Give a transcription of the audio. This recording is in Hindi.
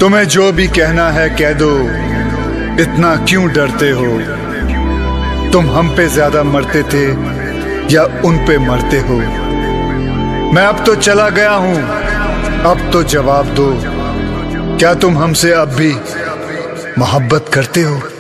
तुम्हें जो भी कहना है कह दो, इतना क्यों डरते हो? तुम हम पे ज्यादा मरते थे या उन पे मरते हो? मैं अब तो चला गया हूं, अब तो जवाब दो, क्या तुम हमसे अब भी मोहब्बत करते हो?